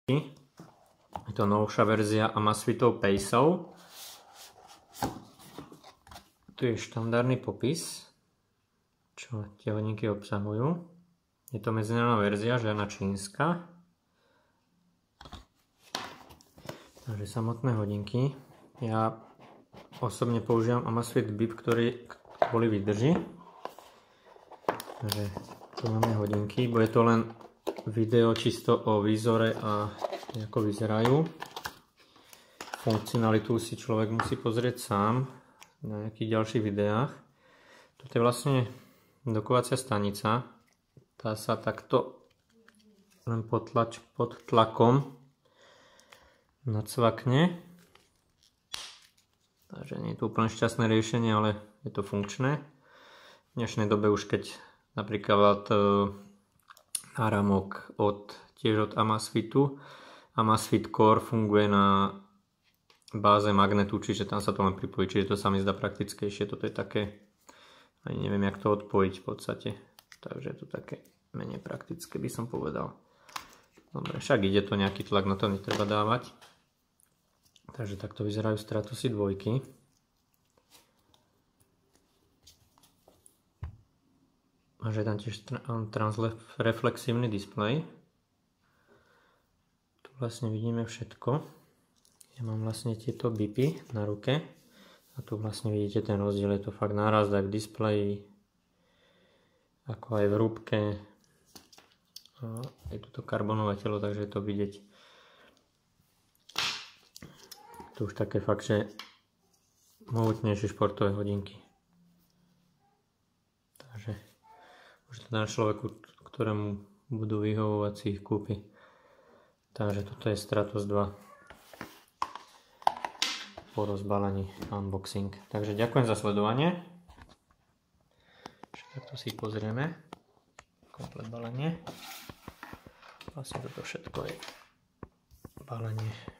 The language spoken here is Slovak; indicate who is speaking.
Speaker 1: Je to novšia verzia Amazfitov Paceov. Tu je štandardný popis, čo tie hodinky obsahujú. Je to medzinárodná verzia, žiadna čínska. Takže samotné hodinky. Ja osobne používam Amazfit Bip, ktorý kvôli vydrží. Takže tu máme hodinky. Bude to len video čisto o výzore a ako vyzerajú. Funkcionalitu si človek musí pozrieť sám na nejakých ďalších videách. Toto je vlastne dokovacia stanica. Tá sa takto len pod tlakom nacvakne. Takže nie je to úplne šťastné riešenie, ale je to funkčné. V dnešnej dobe už keď napríklad náramok tiež od Amazfitu. Amazfit Core funguje na báze magnetu, čiže tam sa to len pripojí, čiže to sa mi zdá praktickejšie. Toto je také, ani neviem jak to odpojiť v podstate. Takže je to také menej praktické, by som povedal. Dobre, však ide to, nejaký tlak na to netreba dávať. Takže takto vyzerajú Stratusy 2. A že tam tiež transreflexívny displej. Tu vlastne vidíme všetko. Ja mám vlastne tieto bipy na ruke. A tu vlastne vidíte ten rozdiel. Je to fakt náraz aj v displeji, ako aj v rúbke. A je tu to karbonové telo, takže je to vidieť. Tu už také fakt, že mohutnejšie športové hodinky. Takže už to dá človeku, ktorému budú vyhovovať, si ich kúpi. Takže toto je Stratos 2 po rozbalení unboxing. Takže ďakujem za sledovanie. Takto si pozrieme. Komplet balenie. Vlastne toto všetko je balenie.